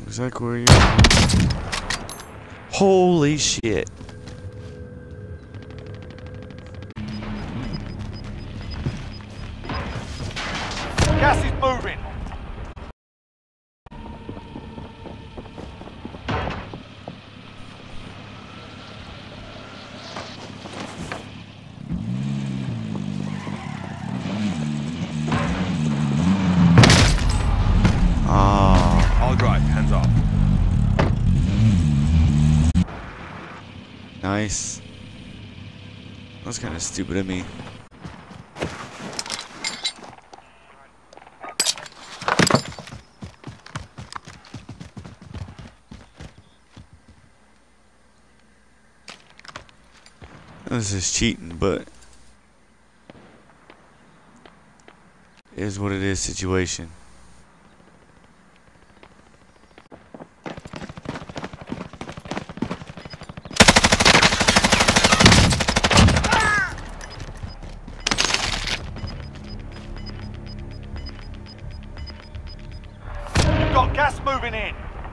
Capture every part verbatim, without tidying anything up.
exactly where you are. Holy shit. Gas is moving. Ah. All right, hands off. Nice. That's kind of stupid of me. This is cheating, but it is what it is situation. You've got gas moving in.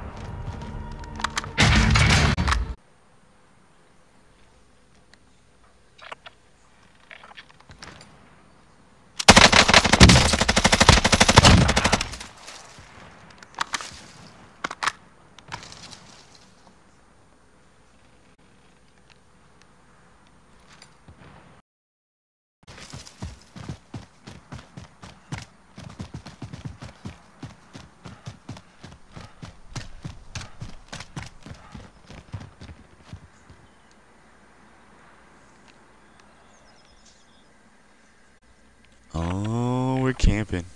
Oh, we're camping.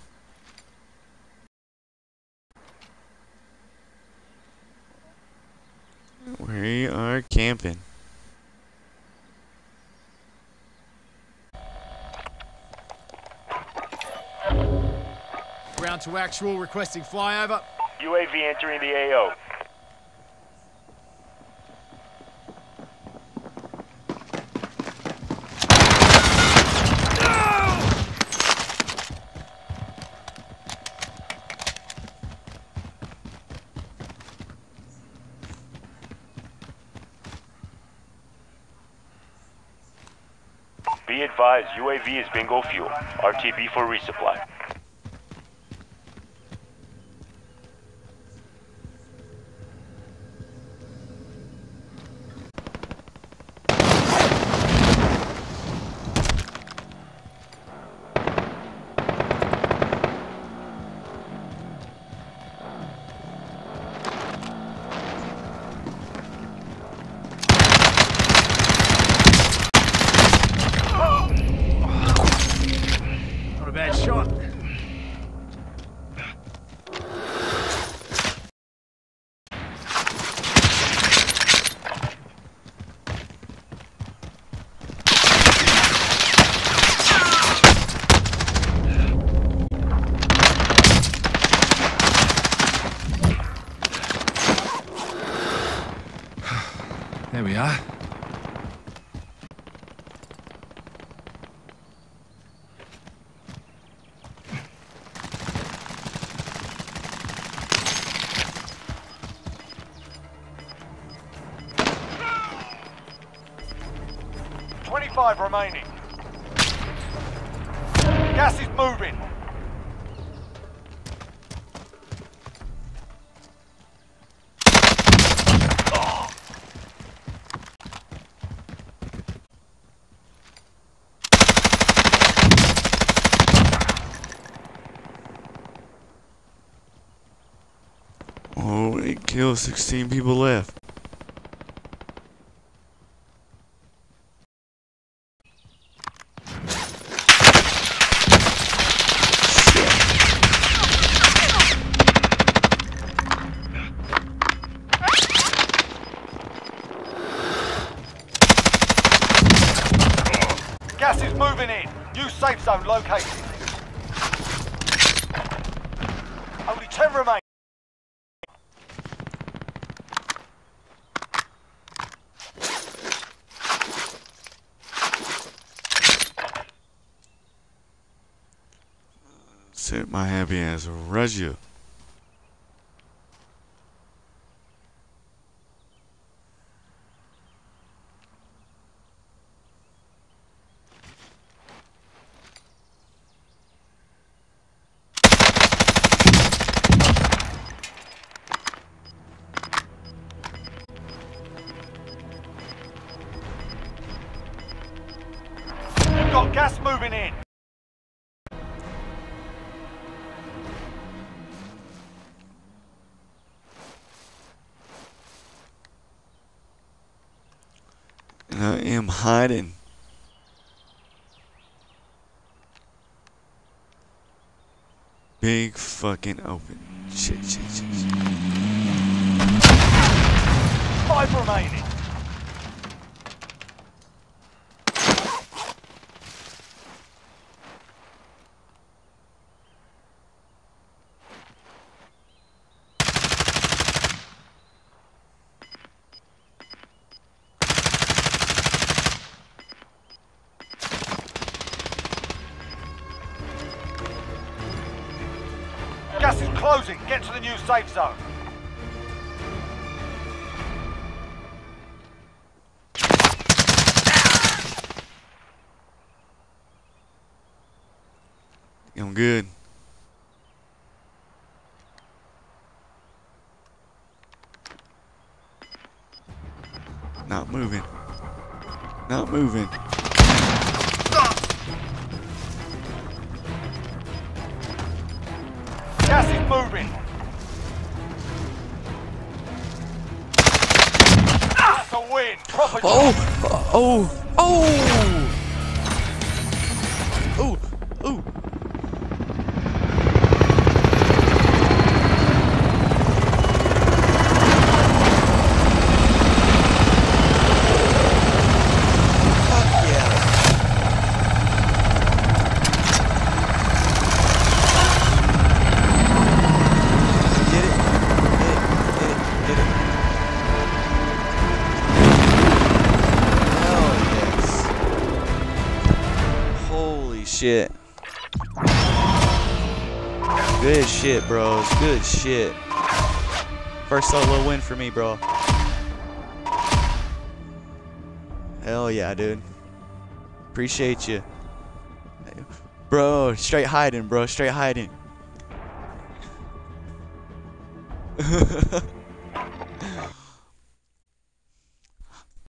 We are camping. Ground to actual, requesting flyover. U A V entering the A O. Be advised, U A V is bingo fuel. R T B for resupply. Not a bad shot. There we are. twenty-five remaining. Gas is moving. Oh, it killed sixteen people left. Gas is moving in. New safe zone located. Only ten remain. Sit my happy ass, Russia. got gas moving in. And I am hiding. Big fucking open. Shit, shit, shit, shit. Five remaining. Gas is closing. Get to the new safe zone. I'm good. Not moving. Not moving. Gas is moving. That's a win. Proper Oh! job. Oh! Oh! Oh! Oh! Shit. Good shit, bros. Good shit. First solo win for me, bro. Hell yeah, dude. Appreciate you. Bro, straight hiding, bro. Straight hiding.